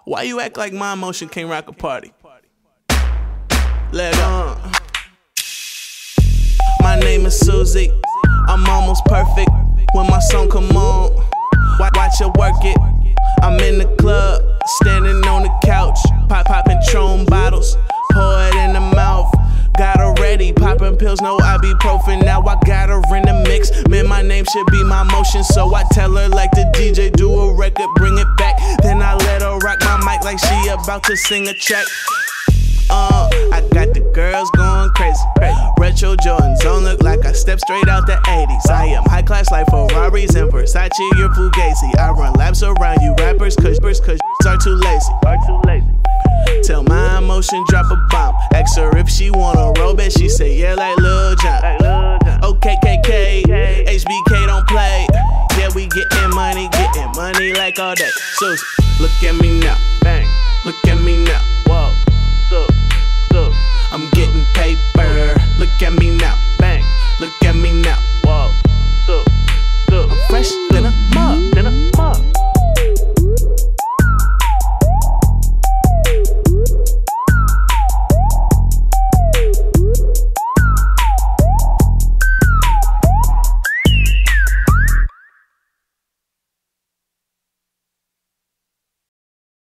Why you act like my emotion can't rock a party? Let on. My name is Susie. I'm almost perfect when my song come on. Watch her work it. I'm in the club, standing on the couch, popping Tron bottles, pour it in the mouth. Got her ready, popping pills, no ibuprofen. Now I got her in the mix. Man, my name should be my motion, so I tell her like the DJ, do a record, bring it back. Then I let her rock my mic like she about to sing a track. I got the girls going crazy. Retro Jordans don't look like I stepped straight out the 80s. I am high class like Ferraris and Versace, you're Fugazi. I run laps around you rappers, cause are too lazy. Tell my emotion drop a bomb. Ask her if she wanna roll it, she say yeah like Lil Jon. Okay, KK, HBK don't play. Yeah, we getting money like all day. Susie, look at me now, bang, look at me now.